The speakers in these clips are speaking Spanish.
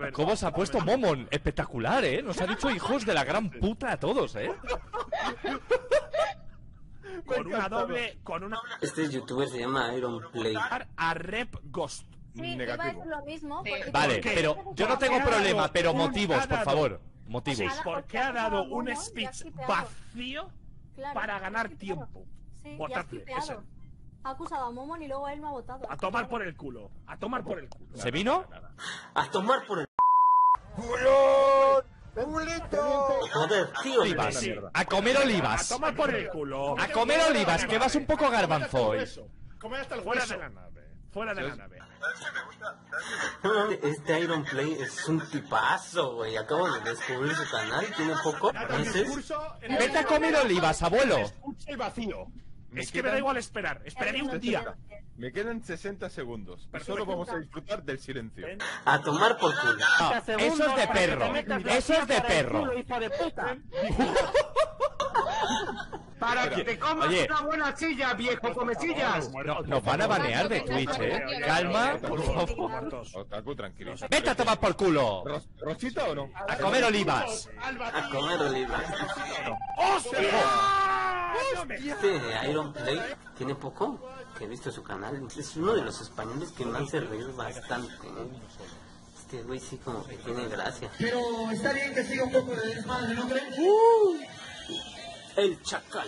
¿Cómo se ha puesto Momon? Espectacular, ¿eh? Nos ha dicho hijos de la gran puta a todos, ¿eh? Con una doble... Este youtuber se llama Iron Play. A Rep Ghost. Sí, iba a decir lo mismo. Vale, pero yo no tengo problema, pero motivos, por favor. Motivos. Porque ha dado un speech vacío para ganar tiempo. Sí, Votadle, ese. ha acusado a Momon y luego él me ha votado. A tomar por el culo. A tomar por el culo. ¿Se vino? A tomar por el... ¡Culón! ¡Culito! Joder, tío. Olivas. A comer olivas. A tomar por el culo. A comer olivas, que vas un poco garbanzo hoy. Comer hasta el fuera de la nave. Fuera de la nave. Este Iron Play es un tipazo, güey. Acabo de descubrir su canal, tiene poco meses. Vete a comer olivas, abuelo. El vacío. Es que me da igual esperar. Esperaré un día. Me quedan 60 segundos. Y solo vamos a disfrutar del silencio. A tomar por culo. No, eso es de perro. Eso es de perro. Para que te comas una buena silla, viejo comesillas. No, nos van a banear de Twitch, Calma, por favor. Otaku, tranquilo. Vete a tomar por culo. ¿Rosita o no? A comer olivas. A comer olivas. Este Iron Play tiene poco que he visto su canal. Es uno de los españoles que me hace reír bastante. Este güey sí como que tiene gracia. Pero está bien que siga un poco de desmadre, ¿no crees? El Chacal.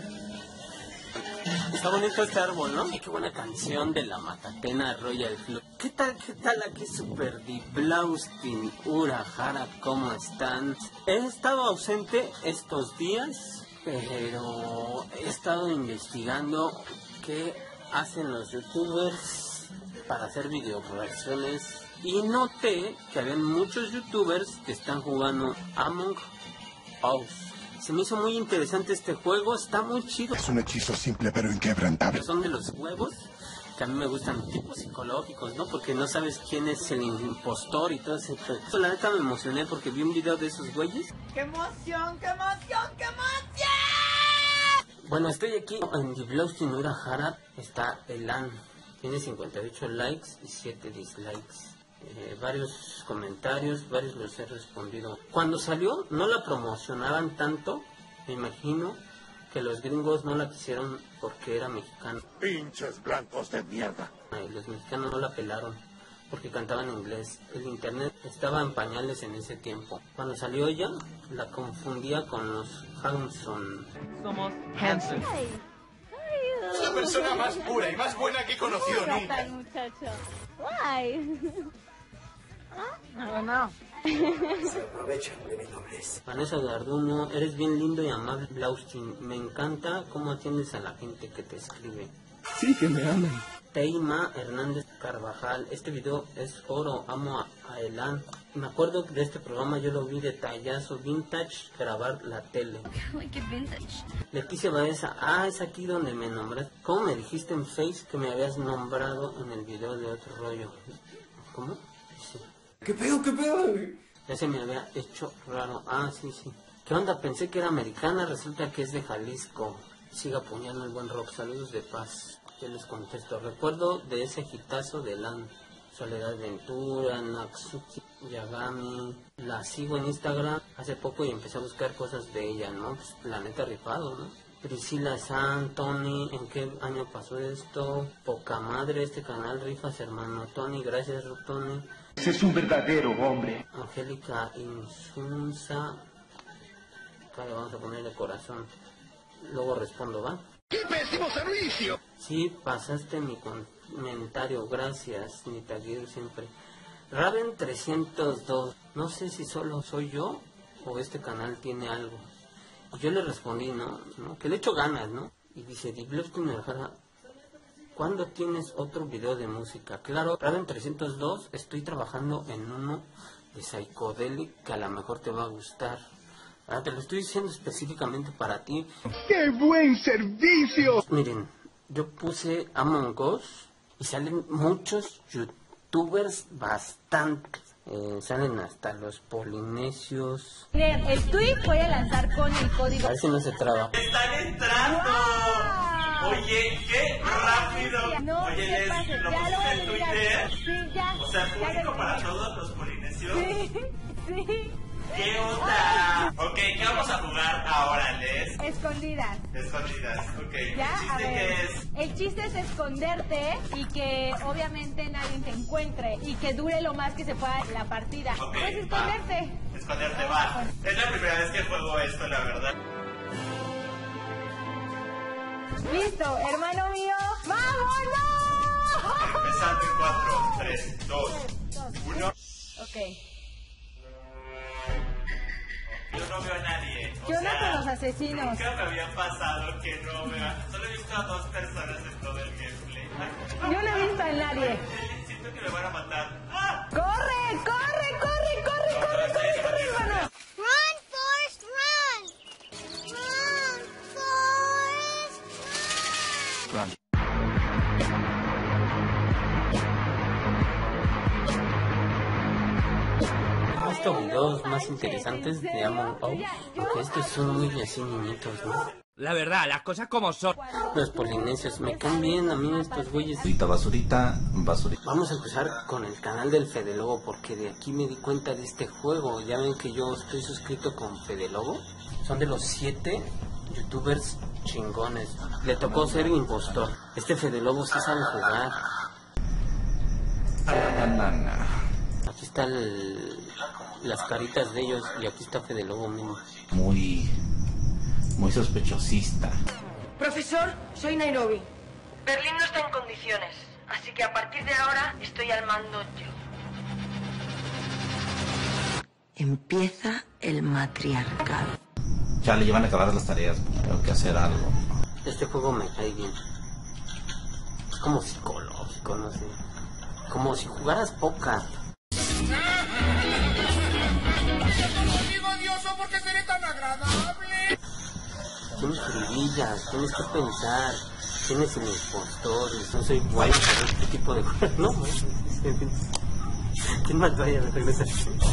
Está bonito este árbol, ¿no? Qué buena canción de la Matatena Royal Flow. ¿Qué tal aquí Super Diblaustin, Urahara? ¿Cómo están? He estado ausente estos días, pero he estado investigando qué hacen los youtubers para hacer videoversiones y noté que había muchos youtubers que están jugando Among Us. Se me hizo muy interesante este juego, está muy chido. Es un hechizo simple pero inquebrantable. Son de los juegos que a mí me gustan, tipos psicológicos, ¿no? Porque no sabes quién es el impostor y todo ese... La neta me emocioné porque vi un video de esos güeyes. ¡Qué emoción, qué emoción, qué emoción! Bueno, estoy aquí en Diblaustin Urahara, está Elan. Tiene 58 likes y 7 dislikes. Varios comentarios, varios los he respondido. Cuando salió no la promocionaban tanto, me imagino que los gringos no la quisieron porque era mexicana. ¡Pinches blancos de mierda! Los mexicanos no la pelaron porque cantaban en inglés. El internet estaba en pañales en ese tiempo. Cuando salió ella, la confundía con los Hanson. Somos Hanson. Es la persona más pura y más buena que he conocido nunca. Guay. No. Se aprovechan de mi nobleza. Vanessa Garduño, eres bien lindo y amable, Blaustin. Me encanta cómo atiendes a la gente que te escribe. Sí, que me aman. Teima Hernández Carvajal, este video es oro, amo a Elan. Me acuerdo de este programa, yo lo vi detallazo, vintage, grabar la tele. ¿Qué vintage? Leticia Baeza, es aquí donde me nombraste. ¿Cómo me dijiste en Face que me habías nombrado en el video de otro rollo? ¿Cómo? Sí. ¿Qué pedo, qué pedo? Ya se me había hecho raro. Sí. ¿Qué onda? Pensé que era americana, resulta que es de Jalisco. Siga apuñando el buen rock, saludos de paz. Yo les contesto. Recuerdo de ese hitazo de Lan, Soledad Ventura, Natsuki Yagami. La sigo en Instagram hace poco y empecé a buscar cosas de ella, ¿no? Pues la neta rifado, ¿no? Priscila San, Tony, ¿en qué año pasó esto? Poca madre, este canal rifas, hermano Tony, gracias Tony. Ese es un verdadero hombre. Angélica Insunza, acá le vamos a poner de corazón. Luego respondo, ¿va? ¡Qué pésimo servicio! Sí, pasaste mi comentario, gracias, ni tagueo siempre. Raven 302, no sé si solo soy yo o este canal tiene algo. Y yo le respondí, ¿no? Que le echo ganas, ¿no? Y dice, Diblaustin Urahara, ¿cuándo tienes otro video de música? Claro, Raven 302, estoy trabajando en uno de Psychedelic que a lo mejor te va a gustar. Te lo estoy diciendo específicamente para ti. ¡Qué buen servicio! Miren, yo puse Among Us y salen muchos youtubers bastantes. Salen hasta los polinesios. Miren, el tweet voy a lanzar con el código. A ver si no se traba. ¡Están entrando! Oye, qué rápido. No, Oye, ¿qué pasa? ¿lo Ya lo pusiste en voy a Twitter? Sí, ya. O sea, público para todos los polinesios. Sí. Sí. ¿Qué onda? Ok, ¿qué vamos a jugar ahora, Les? Escondidas. Escondidas, ok. Ya, ¿El chiste qué es? El chiste es esconderte y que obviamente nadie te encuentre y que dure lo más que se pueda la partida. Ok, Pues esconderte. Va. Esconderte, va. Es la primera vez que juego esto, la verdad. Listo, hermano mío. ¡Vámonos! Empezando en 4, 3, 2, 1. Ok. Yo no veo a nadie. Yo no con los asesinos. Nunca me había pasado que no vea. Solo he visto a 2 personas en todo el gameplay. Yo no he visto a nadie. Siento que me van a matar. ¡Ah! ¡Corre, corre, corre, corre, corre, corre, corre, hermano! Run, Forrest, run! Run, Forrest, run! He visto videos más interesantes de Among Us, aunque estos son muy así niñitos, ¿no? La verdad, las cosas como son. Los polinesios me caen bien a mí estos güeyes. Basurita. Vamos a empezar con el canal del Fede Lobo, porque de aquí me di cuenta de este juego. Ya ven que yo estoy suscrito con Fede Lobo. Son de los 7 youtubers chingones. Le tocó ser impostor. Este Fede Lobo sí sabe jugar. Aquí están las caritas de ellos y aquí está Fede Lobo mismo. Muy sospechosista. Profesor, soy Nairobi. Berlín no está en condiciones, así que a partir de ahora estoy al mando yo. Empieza el matriarcado. Ya le llevan a acabar las tareas, tengo que hacer algo. Este juego me cae bien. Es como psicológico, no sé. Como si jugaras póker. Digo odioso porque seré tan agradable. Tienes brillas, tienes que pensar. ¿Quién es el impostor? No soy guay para este tipo de cosas. No, ¿quién más vaya a regresar?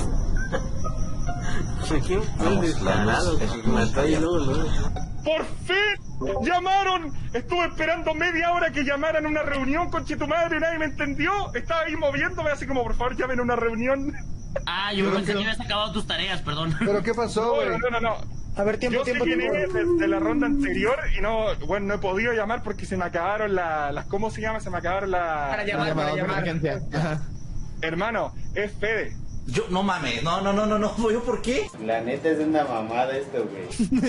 ¿Quién fue el descarado? ¡Por fin! ¡Llamaron! Estuve esperando media hora que llamaran a una reunión, conche tu madre, nadie me entendió. Estaba ahí moviéndome así como, por favor, llamen a una reunión. Ah, yo pensé que habías acabado tus tareas, perdón. ¿Pero qué pasó, güey? No. A ver, tiempo. De la ronda anterior y no he podido llamar porque se me acabaron las... ¿Cómo se llama? Se me acabaron las... Para llamar. Ajá. Hermano, es Fede. Yo, no mames, no, ¿yo por qué? La neta es una mamada esto, güey.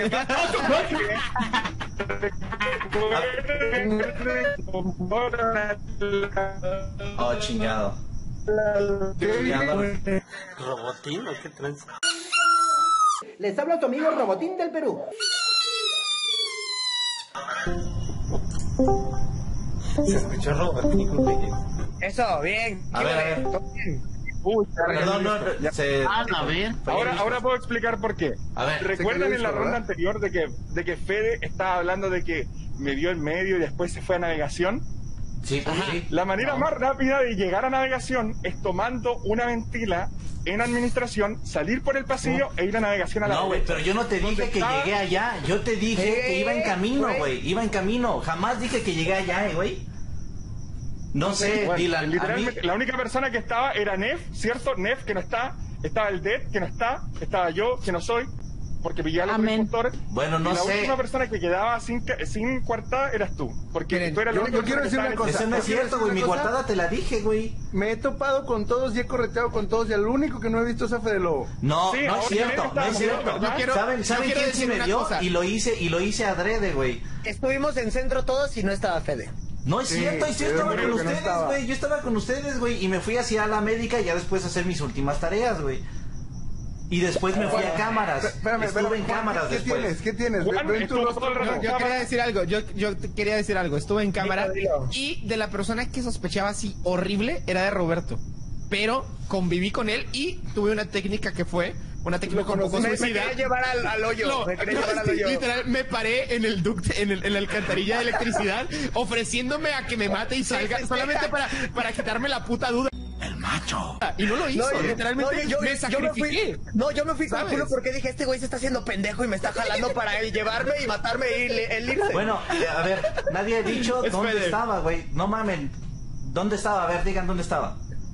Oh, chingado. ¿Robotín o qué trans? Les habla tu amigo Robotín del Perú. Se escuchó Robotín, güey. Eso, bien. A ver. Perdón, a ver. Ahora puedo explicar por qué. A ver. ¿Recuerdan en la ronda anterior de que Fede estaba hablando de que me vio en medio y después se fue a navegación? Sí. La manera más rápida de llegar a navegación es tomando una ventila en administración, salir por el pasillo e ir a navegación a la No, güey, pero yo no te dije que llegué allá. Yo te dije que iba en camino, güey. Iba en camino. Jamás dije que llegué allá, güey. No sé, bueno, Dylan. Literalmente, la única persona que estaba era Nef, ¿cierto? Nef, que no está. Estaba el Dead, que no está. Estaba yo, que no soy. Porque pillé a los impostor. Bueno, no sé. La última persona que quedaba sin coartada eras tú. Porque miren, tú eras la única yo quiero decir una cosa. Eso no es cierto, güey. Mi coartada te la dije, güey. Me he topado con todos y he correteado con todos y el único que no he visto es a Fede Lobo. No, sí, no es cierto, no es cierto. ¿Saben quién sí me dio? Y lo hice adrede, güey. Estuvimos en centro todos y no estaba Fede. No es cierto, yo estaba con ustedes, güey. Yo estaba con ustedes, güey. Y me fui hacia la médica y ya después a hacer mis últimas tareas, güey. Y después me fui a cámaras. Estuve en cámaras después. ¿Qué tienes? Yo quería decir algo. Yo quería decir algo. Estuve en cámara y de la persona que sospechaba así horrible era de Roberto. Pero conviví con él y tuve una técnica que fue una técnica un poco suicida. Me quería llevar al hoyo. Literal, me paré en el ducto, en la alcantarilla de electricidad, ofreciéndome a que me mate y salga solamente para quitarme la puta duda. El macho. Y no lo hizo, literalmente me sacrifiqué. Yo me fui con culo porque dije, este güey se está haciendo pendejo y me está jalando para llevarme y matarme y él irse. Bueno, a ver, nadie ha dicho dónde estaba, güey. No mamen. ¿Dónde estaba? A ver, digan dónde estaba.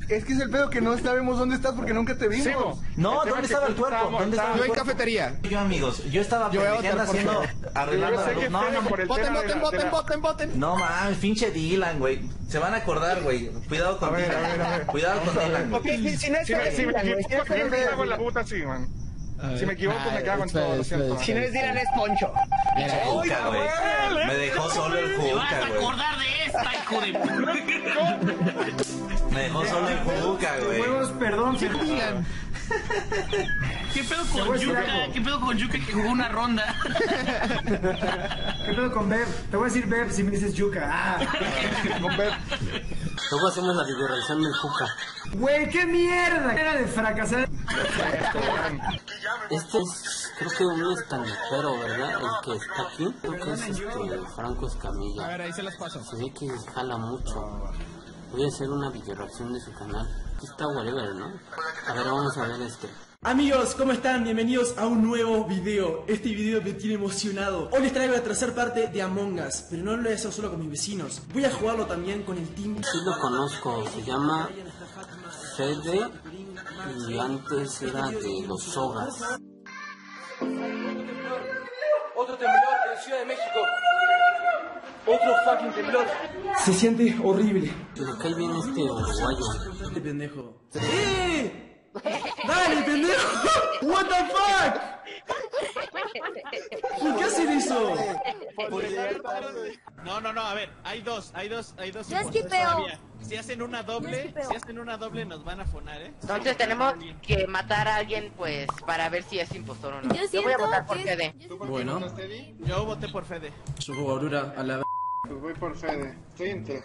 Es que es el pedo que no sabemos dónde estás porque nunca te vimos. No, ¿dónde estaba el cuerpo? ¿Dónde estaba el cuerpo? en cafetería. Yo, amigos, yo estaba haciendo, arreglando la luz. Voten. No mames, pinche Dylan, güey. Se van a acordar, güey. Cuidado con Dylan. Cuidado con Dylan. Ok, si me equivoco, me cago en la puta, sí, man. Si me equivoco, me cago en todo, lo siento. Si no es Dylan, es Poncho. Juca, güey. Me dejó solo el Juca, güey. Te vas a acordar de esta, hijo de puta. Me dejó solo el Juca, güey. Huevos, perdón, Dylan. ¿Qué pedo con Yuka? ¿Qué pedo con Yuka que jugó una ronda? ¿Qué pedo con Bev? Te voy a decir Bev si me dices Yuka. Con Bev. Luego hacemos la videoreacción del Juca. Güey, qué mierda. Era de fracasar. Este es, creo que un estandapero, ¿verdad? El que está aquí, creo que es Franco Escamilla. A ver, ahí se las paso. Se ve que jala mucho. Voy a hacer una videoreacción de su canal. Aquí está whatever, ¿no? A ver, vamos a ver este. Amigos, ¿cómo están? Bienvenidos a un nuevo video. Este video me tiene emocionado. Hoy les traigo la tercera parte de Among Us, pero no lo voy a hacer solo con mis vecinos. Voy a jugarlo también con el team. Sí lo conozco, se llama Fede y antes era de los Sogas. Otro temblor en Ciudad de México. Otro fucking temblor. Se siente horrible. Pero que ahí viene este uruguayo. Este pendejo. ¡Eh! ¡Dale, pendejo! ¡What the fuck! ¿Por qué hacen eso? No, a ver, hay dos. Yo esquipeo. Si hacen una doble, nos van a fonar, ¿eh? Entonces tenemos que matar a alguien, pues, para ver si es impostor o no. Yo voy a votar por Fede. Bueno. Yo voté por Fede. Yo juego Aurora a la... Pues voy por Fede. Estoy entre.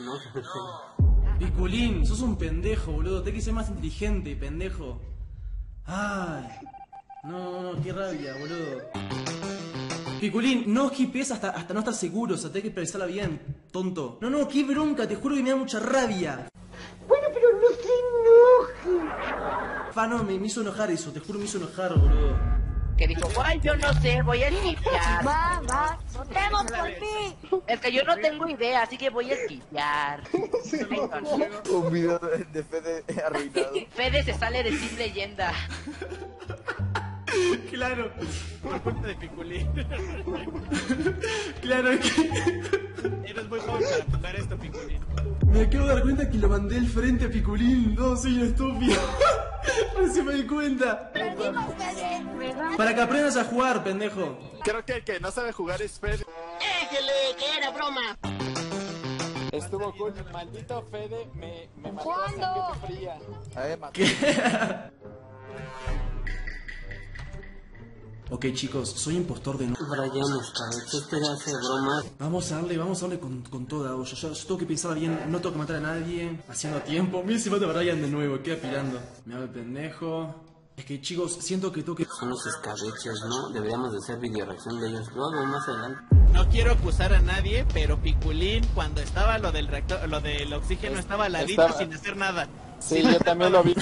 Piculín, sos un pendejo, boludo. Te que ser más inteligente, pendejo. Ay. No, qué rabia, boludo. Piculín, no skipes hasta no estar seguro, o sea, tenés que pensarla bien, tonto. No, qué bronca, te juro que me da mucha rabia. Bueno, pero no se enoje. No, me hizo enojar eso, te juro me hizo enojar, boludo. Que dijo, guay, yo no sé, voy a limpiar. Va, votemos por mí. Es que yo no tengo idea, así que voy a limpiar. Un video de Fede arruinado. Fede se sale de Team Leyenda. Claro. Por culpa de Piculín. Claro que... Eres muy joven para jugar esto, Piculín. Me acabo de dar cuenta que lo mandé al frente a Piculín. No, soy un estúpido. Recién me di cuenta. Para que aprendas a jugar, pendejo. Creo que el que no sabe jugar es Fede. Déjele, que era broma. Estuvo cool. Maldito Fede me mató. ¿Cuándo? Fría. ¿Qué? Ok, chicos, soy impostor de no... Brian, este hace bromas. Vamos a darle con toda olla. Yo tengo que pensar bien, no tengo que matar a nadie. Haciendo tiempo. Mira si mata a Brian de nuevo, queda pirando. Me hago el pendejo. Es que, chicos, siento que tengo que... Son los escabeches, ¿no? Deberíamos de hacer videoreacción de ellos luego, más adelante. No quiero acusar a nadie, pero Piculín, cuando estaba lo del reactor, lo del oxígeno, estaba al ladito sin hacer nada. Sí, yo también lo vi.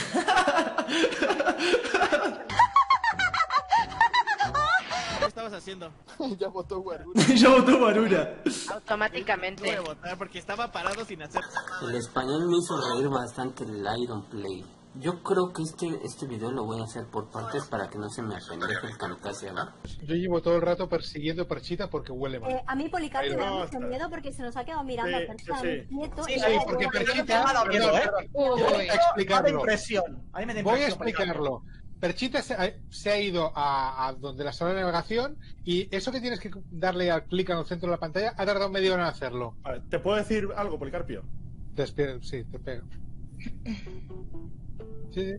¿Qué estabas haciendo? Ya votó Guarura. Ya votó Guarura. Automáticamente. Voy a votar porque estaba parado sin hacer. El español me hizo reír bastante el Iron Play. Yo creo que este video lo voy a hacer por partes para que no se me apendeje el kamikaze, ¿verdad? Yo llevo todo el rato persiguiendo a Perchita porque huele mal. A mí Policarpo me da mucho miedo porque se nos ha quedado mirando a Perchita. Sí, porque Perchita... Voy a explicarlo. Voy a explicarlo. Perchita se ha ido a donde la sala de navegación y eso que tienes que darle al clic en el centro de la pantalla ha tardado media hora en hacerlo. A ver, ¿te puedo decir algo, Policarpio? Sí, te pego. Sí.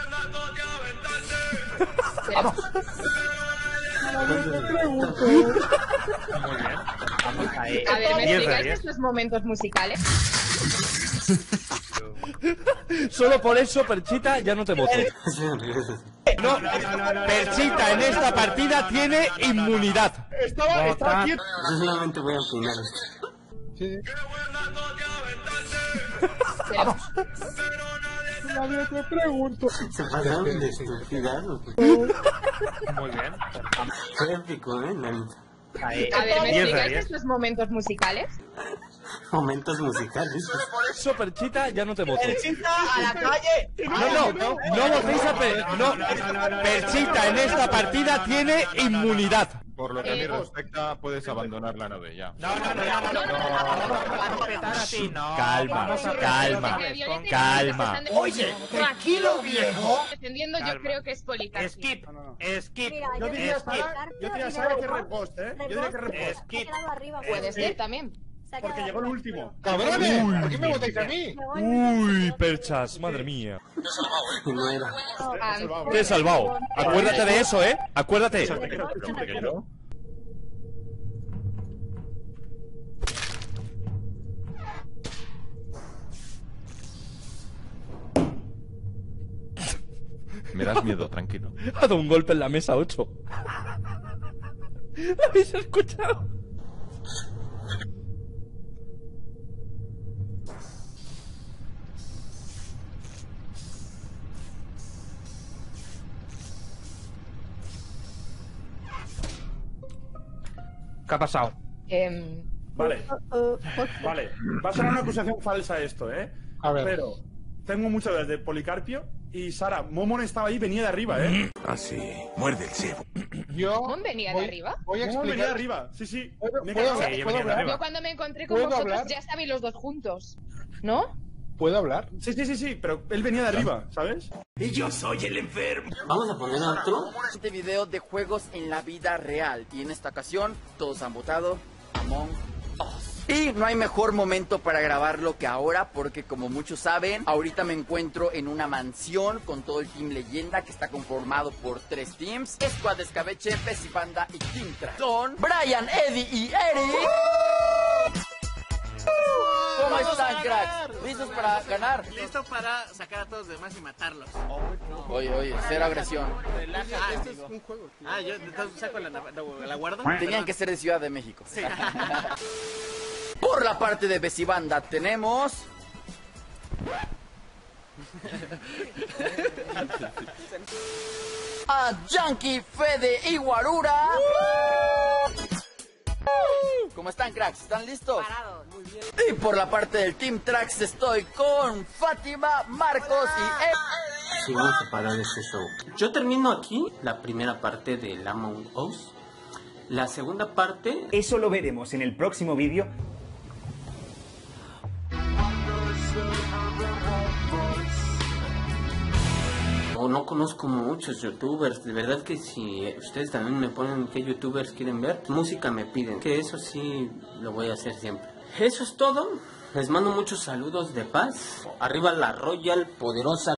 A ver, ¿me explicáis estos momentos musicales? Solo por eso, Perchita, ya no te voto. No, Perchita en esta partida tiene inmunidad. Está aquí. Yo solamente voy a opinar esto. Sí. Nadie te pregunto. Se pasaron de estupidez. Muy bien. Fue épico, la neta. A ver, ¿me explicáis estos momentos musicales? Momentos musicales. Por eso, Perchita, ya no te voto. ¡Perchita, a la calle! No votéis a Perchita en esta partida tiene inmunidad. Por lo que a mí respecta, puedes abandonar la nave ya. Calma. Oye, tranquilo, viejo. Defendiendo, yo creo que es Policarpio. Skip. Yo diría Sara que repost, ¿eh? Yo diría que repost. Puede ser también. Porque llegó el último. ¡Cabrones! ¿Por qué me votáis a mí? Uy, Perchas, madre mía. No era. Te he salvado. Acuérdate de eso, ¿eh? Acuérdate. Me das miedo, tranquilo. Ha dado un golpe en la mesa 8. ¿Lo habéis escuchado? ¿Qué ha pasado? Vale. Va a ser una acusación falsa esto, ¿eh? A ver. Pero tengo muchas dudas de Policarpio y Sara. Momon estaba ahí, venía de arriba, ¿eh? Así, muerde el cebo. ¿Momon venía de arriba? Voy a Momon venía de explicar. arriba, sí. ¿Puedo hablar? Yo cuando me encontré con vosotros ya estabais los dos juntos, ¿no? ¿Puedo hablar? Sí, pero él venía de arriba, ¿sabes? Y yo soy el enfermo. Vamos a poner otro. Este video de juegos en la vida real. Y en esta ocasión, todos han votado Among Us. Y no hay mejor momento para grabarlo que ahora, porque como muchos saben, ahorita me encuentro en una mansión con todo el Team Leyenda, que está conformado por 3 teams: Squad Escabeche, Pesibanda y Team Trash. Son Brian, Eddie y Eric. ¿Cómo están, cracks? ¿Listos para ganar? Listo para sacar a todos los demás y matarlos. Oye, cero agresión. Relaja, este es un juego. Yo entonces saco la guardo. Tenían que ser de Ciudad de México. Sí. Por la parte de Besibanda tenemos a Yankee, Fede y Guarura. ¿Cómo están, cracks? ¿Están listos? Muy bien. Y por la parte del Team Trax estoy con Fátima, Marcos y Sí, vamos a parar este show. Yo termino aquí la primera parte del Among Us. La segunda parte... Eso lo veremos en el próximo vídeo. No conozco muchos youtubers, de verdad que si ustedes también me ponen qué youtubers quieren ver, música me piden, que eso sí lo voy a hacer siempre. Eso es todo, les mando muchos saludos de paz, arriba la Royal poderosa.